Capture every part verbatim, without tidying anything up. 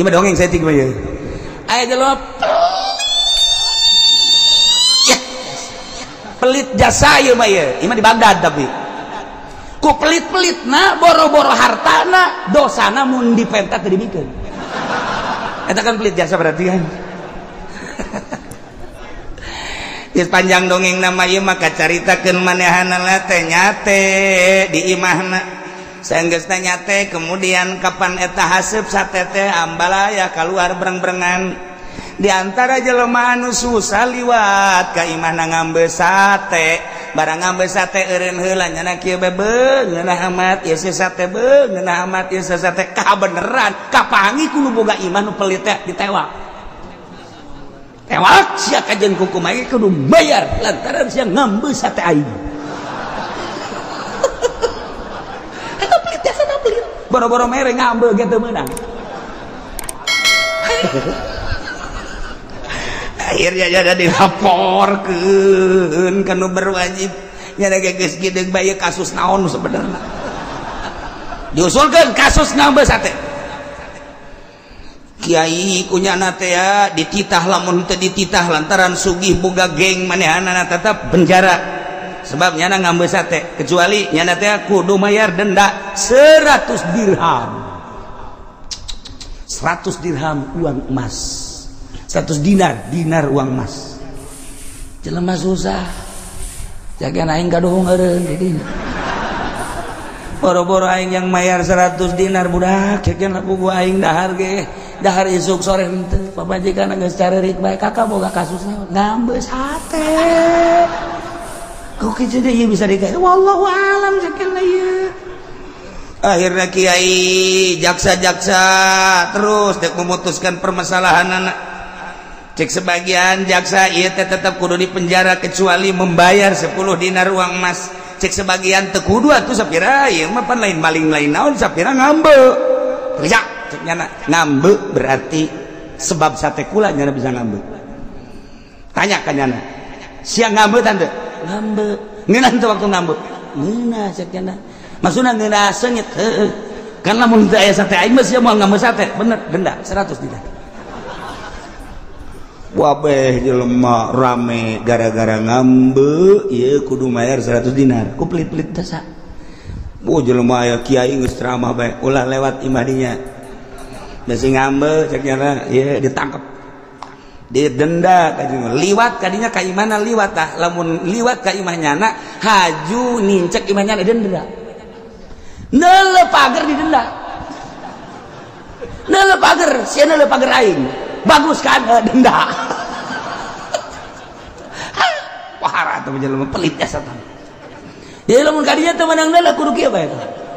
Ieu mah dongeng saeutik mah ieu. Aya jelema pelit jasa ieu mah ieu. Ieu mah di Baghdad tapi. Ku pelit-pelitna boro-boro hartana, dosana mun dipenta teu dibikeun. Eta kan pelit jasa berarti kan. Geus panjang dongeng nama ieu mah kacaritakeun manehanna teh nyate di imahna. Saenggeusna nyate kemudian kapan eta haseup satete ambalaya keluar bereng-berengan. Di antara jelema anu susah liwat ka imahna ngambe sate. Barang ngambe sate eureun heula nyana kieu bebeung ngeunah amat ieu sate beung ngeunah amat ieu sate kabeneran kapangi ku nu boga imah nu pelit teh ditewak. Tewak sia kajen kuku mage kudu bayar lantaran sia ngambe sate aing. Eta pelit jasa pelit. Boro-boro mere ngambe ge teu meunang. Akhirnya jadi dilaporkeun kanu berwajib nya geus gideung bae kasus naon sebenarnya. Diusulkeun kasus ngambe sate. Kiai kunyana teh ya dititah lamun teu dititah lantaran sugih boga geng manehanana tetep penjara sebab nyana ngambe sate kecuali nyana teh kudu mayar denda seratus dirham seratus dirham uang emas seratus dinar dinar uang emas jelema susah jagan aing kadohong eureun di dieu boro-boro aing yang mayar seratus dinar budak jagan laku gua aing dahar ge dahar isuk sore henteu pamajikan geus carerik bae kakak boga kasus naon ngambe sate kok kieu deui ieu bisa dikae wallahu alam sakeuna ieu akhirna kiai jaksa-jaksa terus dek memutuskan permasalahanana cek sebagian jaksa ieu teh tetep kudu dipenjara kecuali membayar sepuluh dinar uang emas cek sebagian teu kudu atuh sapira ieu mah pan lain maling lain naon sapira ngambe kerja nyana ngambe berarti sebab sate kula nyana bisa ngambe tanya kan nyana siang ngambe tante ngambe ngeunah teu waktu ngambe ngeunah cek nyana maksudna ngeunah seungit heuh kan lamun teu aya sate aing mah sia moal ngambe sate bener denda seratus dinar wabeh jelema rame gara-gara ngambe ieu kudu mayar seratus dinar ku pelit-pelit dasa oh jelema aya kiai geus ceramah bae ulah lewat imah dinya dasi ngambe cek nyana ya ditangkap didenda kadinya liwat kadinya ka imana liwat tah lamun liwat ka imah nyana haju nincek imah nyana denda neuleuh pager didenda neuleuh pager sia neuleuh pager aing bagus kan denda wahara teh jelema pelit asa tah ya lamun kadinya teh menang neuleuh kudu kieu bae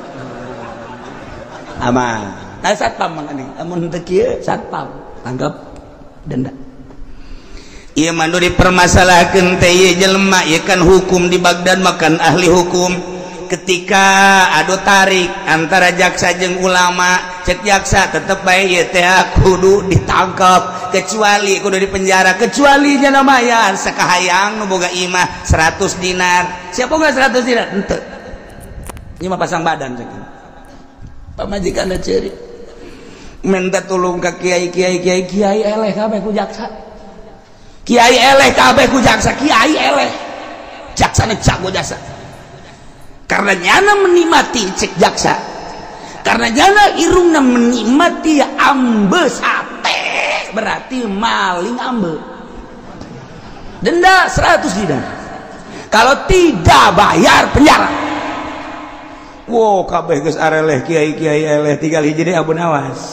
aman nah satpam mangani amun teu kieu satpam tanggap denda ieu mah nu dipermasalahkeun teh ieu jelema ieu kan hukum di Baghdad makan ahli hukum ketika adu tarik antara jaksa jeung ulama cek jaksa tetep bae ieu teh kudu ditangkap kecuali kudu dipenjara kecuali nya mayar sakahayang nu boga imah seratus dinar siapa boga seratus dinar henteu ieu mah pasang badan cek pamajikanna ceurik minta tolong ke kiai kiai kiai kiai eleh kabeh ku jaksa kiai eleh kabeh ku jaksa kiai eleh jaksana jago jasa karena nyana menikmati cek jaksa karena nyana irungna menikmati ambe sate berarti maling ambe denda seratus dinar kalau tidak bayar penjara wow kabeh geus areleh kiai kiai eleh tinggal hiji deui Abu Nawas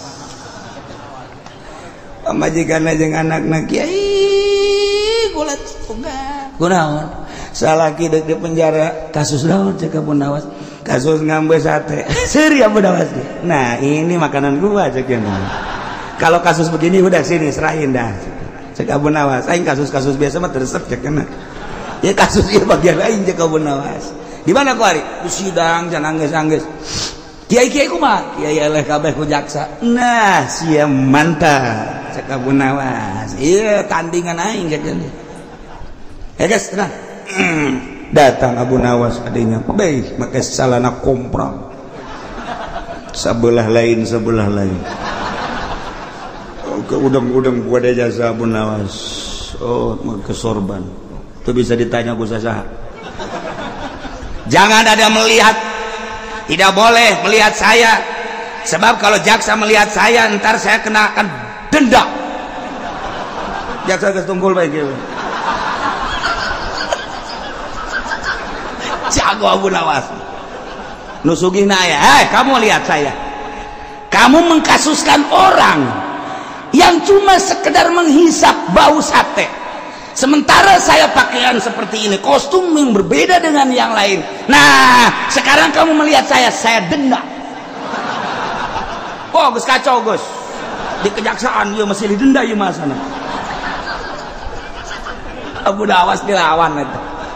pamajikanna jeung anakna kiai kulat boga kunaon salaki deuk di penjara kasus naon cek Abu Nawas kasus ngambe sate seri Abu Nawas nah ini makanan gua cek cenah kalau kasus begini udah sini serahin dah cek Abu Nawas aing kasus-kasus biasa mah teresep cek cenah ya kasus ieu bagian lain cek Abu Nawas di mana ku ari ku sidang can anggeus-anggeus kiai-kiai kumaha kiai eleh kabeh ku jaksa nah sia mantap cek Abu Nawas iya tandingan aing cek cenah ya guys tenang datang Abu Nawas kadinya bae make salana komprang sebelah lain sebelah lain udang-udang gua ada jasa Abu Nawas. Oh, ke sorban. Itu bisa ditanya ku sasaha. Jangan ada melihat. Tidak boleh melihat saya. Sebab kalau jaksa melihat saya, ntar saya kenakan denda. Jaksa geus tunggul bae kieu. Jago Abu Nawas. Nusugihna aya, "Hei, kamu lihat saya. Kamu mengkasuskan orang yang cuma sekedar menghisap bau sate. Sementara saya pakaian seperti ini, kostum yang berbeda dengan yang lain. Nah, sekarang kamu melihat saya, saya denda." Oh, Gus kacau, Gus. Di kejaksaan ya masih didenda ya Mas sana. Abu Nawas dilawan itu.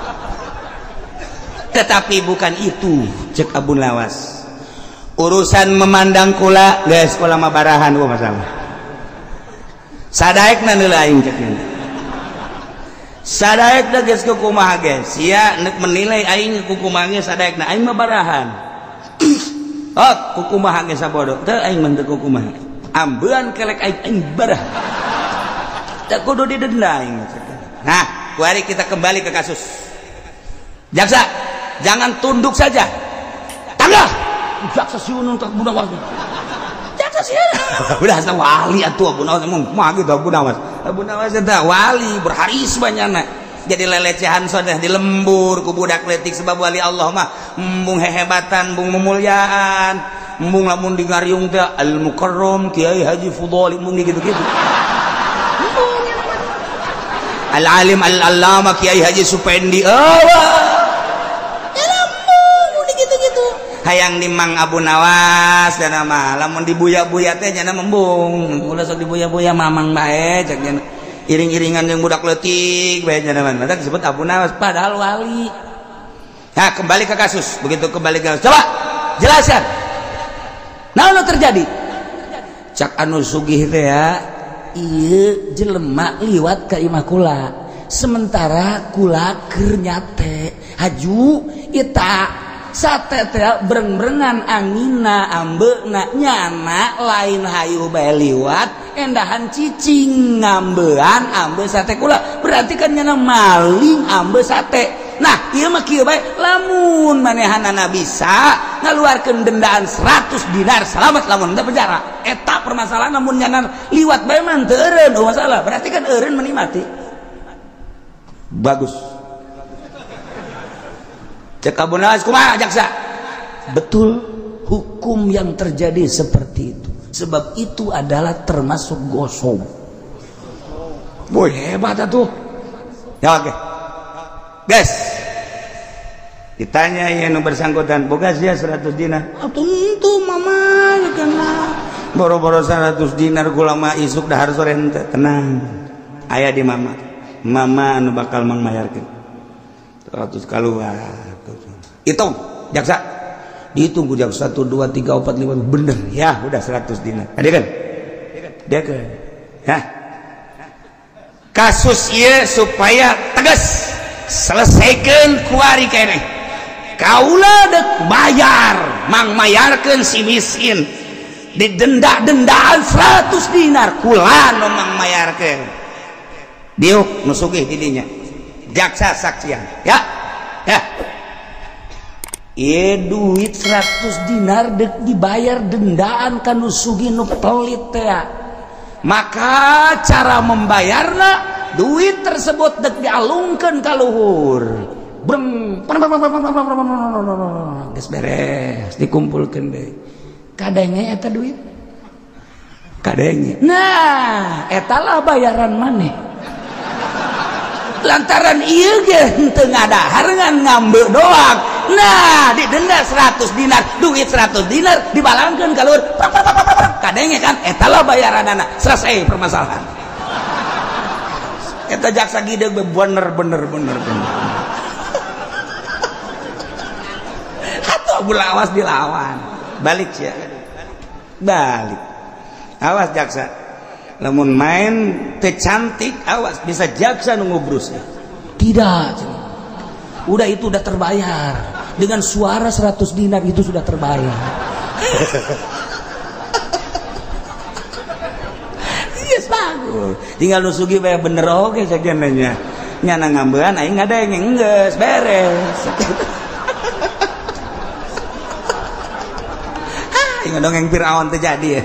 Tetapi bukan itu, cek Abu Nawas. Urusan memandang kula, guys, kula mah barahan gua masalah. Sadaekna deui aing cek ini. Sadaekna geus kumaha guys? Sia neuk menilai aing kumaha geus sadaekna aing mah barahan. Oh, kumaha geus sabodo. Teu aing mah teu kumaha. Ambeun kelek aing aing barah. Teu kudu didenda aing. Nah, mari kita kembali ke kasus. Jaksa, jangan tunduk saja. Tanggah. Jaksa siun untuk Abu Nawas. Jaksa siun. Udah asa wali atuh Abu Nawas emang mah gitu Abu Nawas. Abu Nawas eta wali berharis banyana. Jadi lelecehan sodah di lembur ku budak letik sebab wali Allah mah embung hehebatan, embung memulyaan, embung lamun di ngariung teh Al Mukarram Kiai Haji Fudhali embung gitu-gitu. Al Alim Al Allama Kiai Haji Supendi. Oh. Hayang di Mang Abu Nawas dan nama lamun dibuya-buya teh nya membung ulah sok dibuya-buya mamang bae cek nya iring-iringan yang budak leutik bae nya nama mata disebut Abu Nawas padahal wali. Nah, kembali ke kasus. Begitu kembali ke kasus, coba jelaskan naon terjadi. Cak anu sugih teh ya ieu jelema liwat ka imah kula sementara kula keur nyate haju eta sate teh bereng-berengan angina ambeuna nyana lain hayu bae liwat endahan cicing ngambean ambe sate kula berarti kan nyana maling ambe sate. Nah ieu mah kieu bae lamun manehanana bisa ngaluarkeun dendaan seratus dinar salamet lamun teu penjara eta permasalahan namun nyana liwat bae mah teu eureun masalah berarti kan eureun meni mati. Bagus. Cek Abu Nawas kumaha jaksa? Betul hukum yang terjadi seperti itu. Sebab itu adalah termasuk gosong. Boy hebat atuh. Ya oke. Okay. Guys. Ditanya yang bersangkutan, boga sia seratus dinar. Ah tentu mama ya kan. Boro-boro seratus dinar kula mah isuk dahar sore henteu tenang. Aya di mama. Mama anu bakal mangmayarkeun. seratus keluar. Hitung jaksa dihitung jaksa satu dua tiga empat lima bener ya udah seratus dinar ada kan dia kan ya kasus ieu supaya tegas selesaikan kuari keneh kaula dek bayar mang mayarkeun si miskin didenda-dendaan seratus dinar kula nu mang mayarkeun diuk nu sugih di dinya jaksa saksian ya ya. Iya duit seratus dinar dek dibayar dendaan kanu sugih nu pelit teh. Maka cara membayarna duit tersebut dek dialungkeun ka luhur. Breng geus beres dikumpulkeun deui. Kadenge eta duit. Kadenge. Nah, eta lah bayaran maneh. Lantaran ieu ge henteu ngadahar ngan ngambe doang. Nah, didenda seratus dinar, duit seratus dinar dibalangkeun ka luhur. Kadenge kan eta lah bayaranana. Selesai permasalahan. Eta jaksa gide bener bener bener bener. Atuh Abu Nawas dilawan. Balik sia. Balik. Awas jaksa. Lamun main teh cantik awas bisa jaksa nu ngubrusnya. Tidak. Udah itu udah terbayar. Dengan suara seratus dinar itu sudah terbayar. geus bagus. Tinggal nu sugih bae bener oge sakenanya. Nya na ngambean aing ngadengeng geus beres. Ah, ingat dongeng Firaun terjadi ya.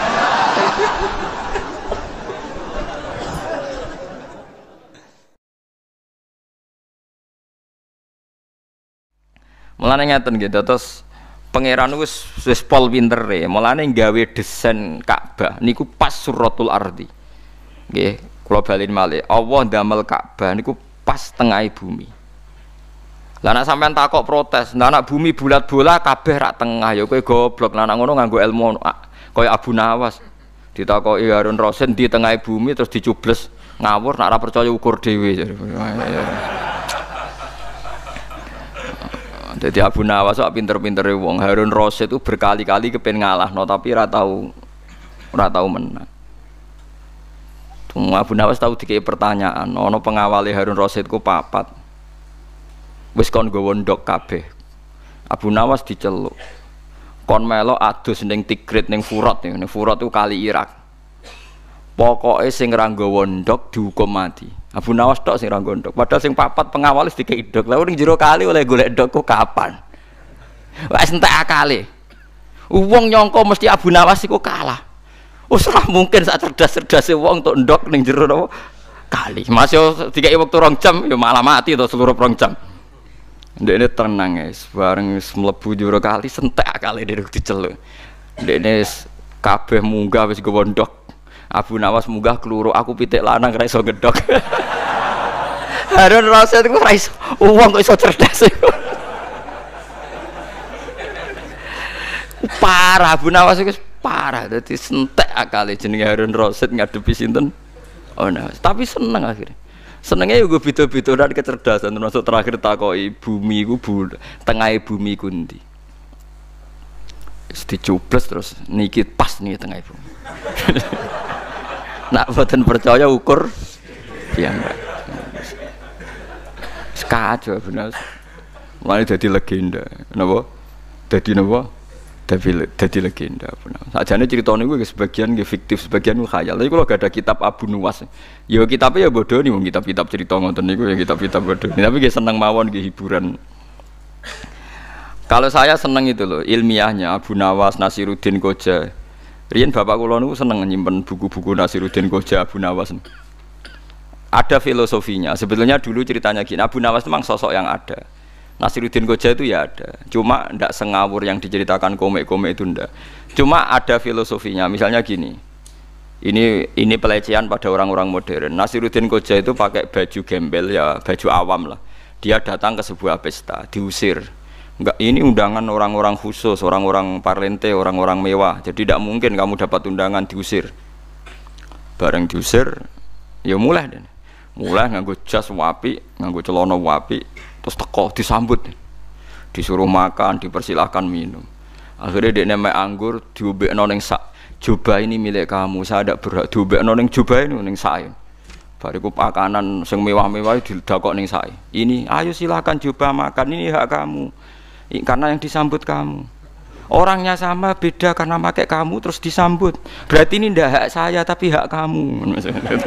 Mulane ngeten gitu terus pangeran wis wis pol pintere, mulane gawe desain Ka'bah niku pas suratul ardi. Nggih, kula balin malih. Allah ndamel Ka'bah niku pas tengah bumi. Lah nek sampean takok protes, nah anak bumi bulat bola kabeh rak tengah ya kowe goblok. Lah nek ngono nganggo ilmu kaya Abu Nawas. Ditakoki Harun Rasid di tengah bumi terus dicubles ngawur nek ora percaya ukur dhewe. Jadi Abu Nawas kok pinter-pintere wong. Harun Rasid itu berkali-kali kepen ngalahno tapi ora tau ora tau menang. Tung Abu Nawas tahu dikei pertanyaan, ana pengawale Harun Rasid ku papat. Wis kon nggawa ndok kabeh. Abu Nawas diceluk. Kon melok adus ning Tigrit ning Furat ning Furat itu kali Irak. Pokoke sing ra nggawa ndok dihukum mati. Abu Nawas tok sing ra nggawa ndok. Padahal sing papat pengawal wis dikei ndok. Lah ning jero kali oleh golek ndok ku kapan? Wis entek akale. Wong nyangka mesti Abu Nawas iku kalah. Wis ora mungkin sak cerdas-cerdase wong tok ndok ning jero napa kali. Masih dikei wektu rong jam ya malah mati to seluruh rong jam. Ndekne tenang guys, bareng wis mlebu jero kali sentek akale dhewe diceluk. Ndekne kabeh munggah wis nggawa ndok. Abu Nawas munggah keluru, aku pitik lanang ora iso ngedok. Harun Rasid iku ora iso. Wong kok iso cerdas iku. Parah Abu Nawas iku parah, dadi sentek akale jenenge Harun Rasid ngadepi sinten? Oh nah, tapi seneng akhirnya. Senenge yo beda-beda dan kecerdasan termasuk terakhir takoki bumi iku tengah bumi ku ndi. Wis dicubles terus niki pas nih tengah bumi. Nak boten percaya ukur piyambak. Sekacau bener. Mulai dadi legenda. Napa? Dadi napa? Dadi dadi legenda bener. Sakjane crita niku sebagian nggih fiktif, sebagian ku khayal. Tapi kalau gak ada kitab Abu Nuwas. Ya kitabnya ya bodoh nih wong kitab-kitab cerita ngoten niku ya kitab-kitab bodoh. Tapi nggih seneng mawon nggih hiburan. Kalau saya seneng itu loh ilmiahnya Abu Nawas, Nasiruddin Koja. Riyen bapak kula niku seneng nyimpen buku-buku Nasiruddin Koja, Abu Nawas. Ada filosofinya. Sebetulnya dulu ceritanya gini, Abu Nawas memang sosok yang ada. Nasiruddin Koja itu ya ada. Cuma ndak sengawur yang diceritakan komik-komik itu ndak. Cuma ada filosofinya. Misalnya gini. Ini ini pelecehan pada orang-orang modern. Nasiruddin Koja itu pakai baju gembel ya, baju awam lah. Dia datang ke sebuah pesta, diusir. Enggak, ini undangan orang-orang khusus, orang-orang parlente, orang-orang mewah. Jadi tidak mungkin kamu dapat undangan, diusir. Bareng diusir, ya mulai deh. Mulai nganggo jas wapi, nganggo celana wapi, terus teko disambut. Disuruh makan, dipersilahkan minum. Akhirnya dia nemek anggur, diubekno ning sak jubah ini milik kamu, saya tidak berhak diubekno ning jubah ini ning saya. Bariku pakanan sing mewah-mewah didakok ning saya. Ini, ayo silakan jubah makan, ini hak kamu. Karena yang disambut kamu. Orangnya sama beda karena pakai kamu terus disambut. Berarti ini ndak hak saya tapi hak kamu.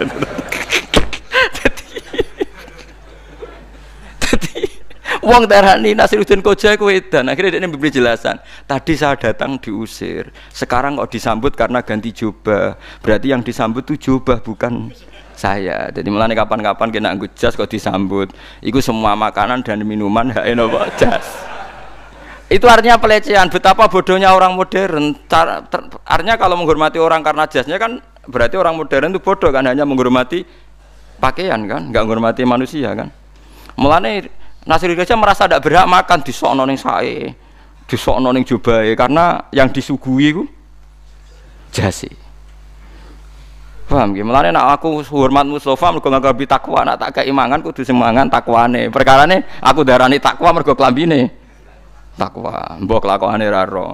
Jadi wong darani Nasiruddin Koja ku edan. Akhirnya dia memberi jelasan. Tadi saya datang diusir. Sekarang kok disambut karena ganti jubah. Berarti yang disambut itu jubah bukan saya. Jadi mulane kapan-kapan kena nggo jas kok disambut. Iku semua makanan dan minuman hak napa jas. Itu artinya pelecehan. Betapa bodohnya orang modern. Cara, ter, artinya kalau menghormati orang karena jasnya kan berarti orang modern itu bodoh kan, hanya menghormati pakaian kan, nggak menghormati manusia kan. Mulane Nasiruddin Koja merasa tidak berhak makan di sokno ning sae, di sokno ning jubahe karena yang disuguhi ku jase. Paham nggih? Mulane nek aku hormat Mustofa mergo ngadepi takwa, nek tak kei mangan kudu semangan takwane. Perkarane aku darani takwa mergo klambine takwa, mbok kelakuane ra ro.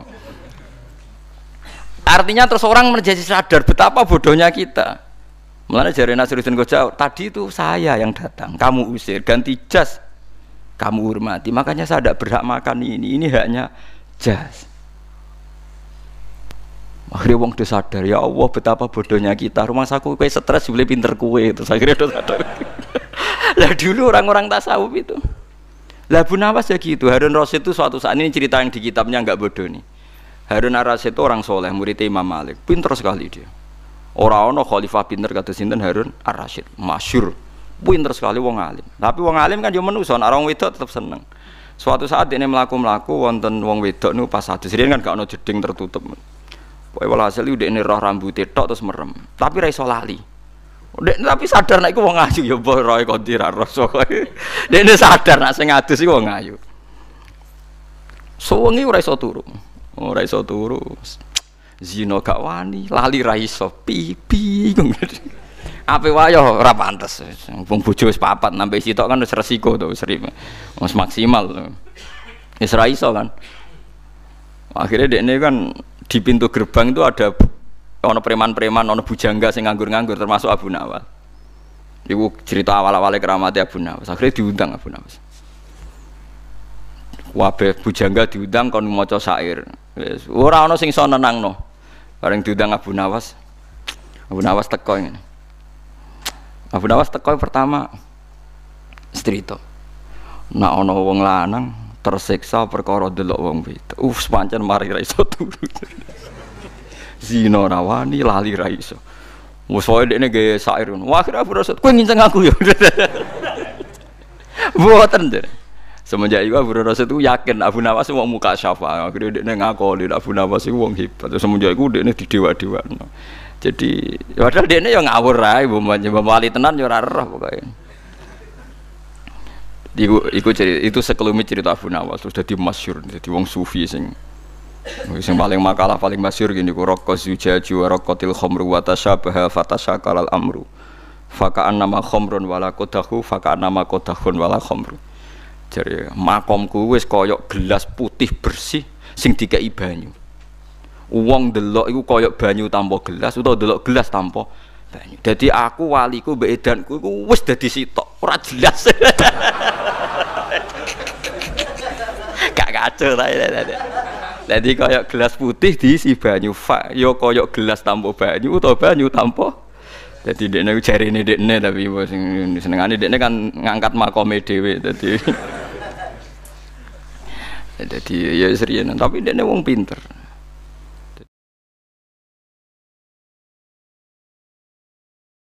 Artinya terus orang menjadi sadar betapa bodohnya kita. Mulane jare Nasiruddin Koja, tadi itu saya yang datang, kamu usir, ganti jas, kamu hormati. Makanya saya tidak berhak makan ini, ini haknya jas. Akhirnya wong do sadar, ya Allah betapa bodohnya kita. Rumah saku kowe stres boleh pinter kue, terus akhirnya do sadar. Lah dulu orang-orang tasawuf itu. Lah Abu Nawas ya gitu. Harun Rasyid itu suatu saat, ini cerita yang di kitabnya enggak bodoh nih. Harun Rasyid itu orang soleh, murid Imam Malik, pinter sekali dia. Orang ono khalifah pinter kata sinten Harun Rasyid, masyhur. Pinter sekali wong alim. Tapi wong alim kan yo manusa, nek wong wedok tetep seneng. Suatu saat ini melaku-melaku wonten wong wedok niku pas adus riyen kan gak ono jeding tertutup. Pokoke walhasil iki roh rambute tok terus merem. Tapi ra iso lali. Dek tapi sadar nek iku wong ayu ya mbah roe kondi ra rasa kowe. Dekne sadar nek sing adus iku wong ayu. Suwengi ora iso turu. Ora iso turu. Zina gak wani, lali ra iso pipi. Ape wae ora pantes. Wong bojo wis papat nambah sitok kan wis resiko to wis wis maksimal. Wis ra iso kan. Akhirnya dekne kan di pintu gerbang itu ada ono preman-preman, ono bujangga sing nganggur-nganggur termasuk Abu Nawas. Iku cerita awal-awale keramate Abu Nawas. Akhirnya diundang Abu Nawas. Wabe bujangga diundang kon maca syair. Wis ora ono sing iso nenangno. Bareng diundang Abu Nawas. Abu Nawas teko ngene. Abu Nawas teko pertama cerita. Nek ana wong lanang tersiksa perkara delok wong wedok. Uf, pancen mari ra iso turu. Zina rawani lali ra iso. Wes wae dekne gawe syair ngono. Wah, akhire Abu Rasul, kowe nginceng aku ya. Mboten der. Semenjak itu Abu Rasul itu yakin Abu Nawas wong muka syafa. Akhire dekne ngakoni Abu Nawas iku wong hebat. Semenjak iku dekne didewa-dewano. Jadi padahal dekne ya ngawur ae, mbok wali tenan ya ora roh pokoke. Iku, iku cerita, itu sekelumit cerita Abu Nawas terus jadi masyhur, jadi wong sufi sing sing paling makalah paling masyhur gini ku raqqa zujaju wa raqqatil khamru wa tashabaha fatashakal al amru faka'an nama khamrun wala qadahu faka'an nama qadahun wala khamru. Jadi makomku wis koyok gelas putih bersih sing dikei banyu. Wong delok iku koyok banyu tanpa gelas utawa delok gelas tanpa banyu. Jadi aku waliku mbek edanku iku wis dadi sitok, ora jelas. Gak kacau ta. Jadi koyok gelas putih diisi banyu, fa yo koyok gelas tanpa banyu utawa banyu tanpa. Jadi dekne jarine dekne tapi sing senengane dekne kan ngangkat makome dhewe dadi. Dadi ya serius tapi dekne wong pinter.